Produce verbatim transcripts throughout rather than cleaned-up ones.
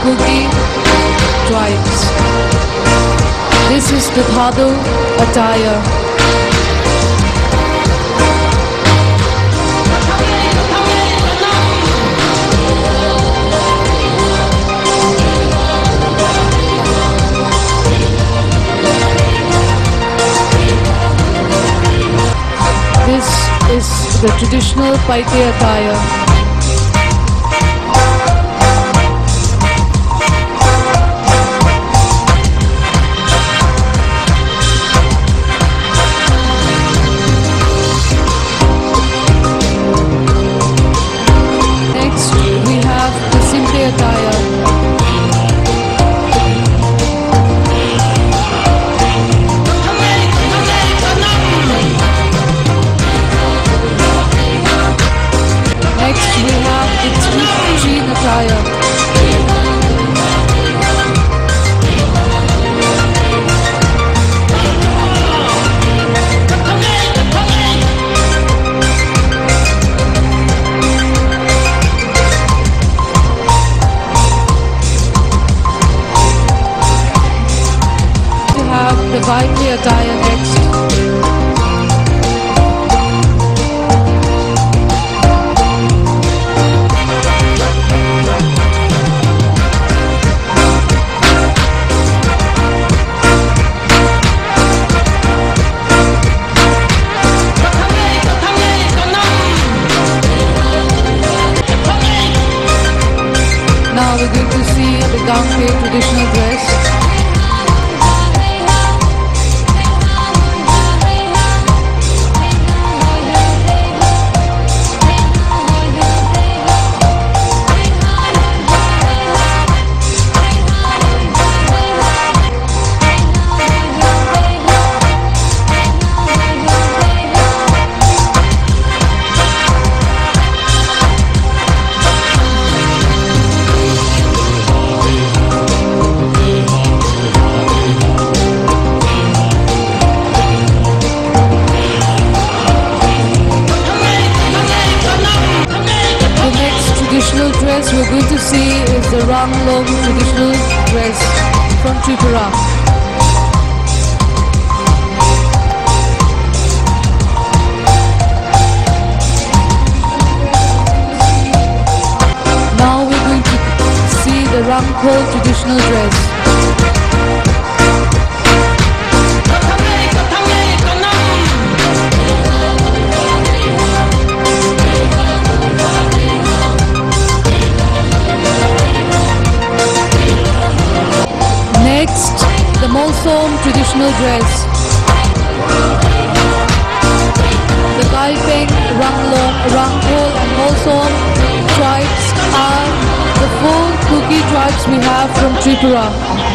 Kuki tribes. This is the Thadu attire. This is the traditional Paite attire. Next, we have the Simple attire. Next, we have the Treen attire. We have the Vaipli attire next. Now we're going to see the Gangte traditional dress. Traditional dress we're going to see is the Ranglong traditional dress from Tripura. Now we're going to see the Rangkhol traditional dress. Next, the Molsom traditional dress. The Galpeng, Ranglong, Rangkhol and Molsom tribes are the four Kuki tribes we have from Tripura.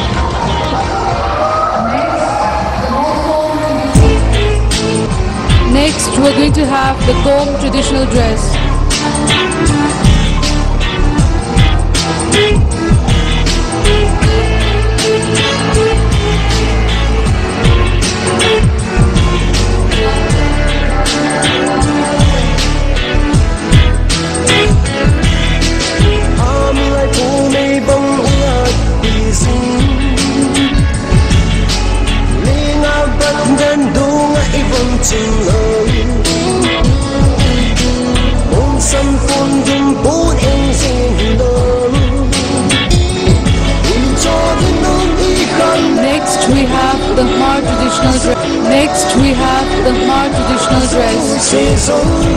Next, we're going to have the Gom traditional dress. Next we have the Khmer traditional dress. Next we have the Khmer traditional dress.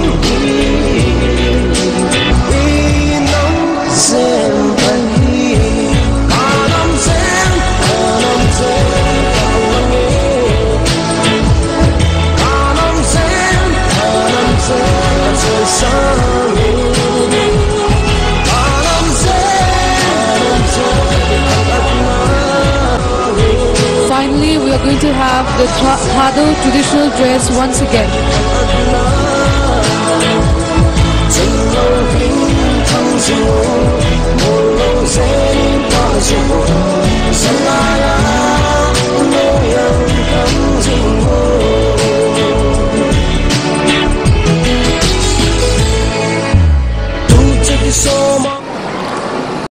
Finally, we are going to have the Thadu traditional dress once again. Hãy subscribe cho kênh Ghiền Mì Gõ để không bỏ lỡ những video hấp dẫn.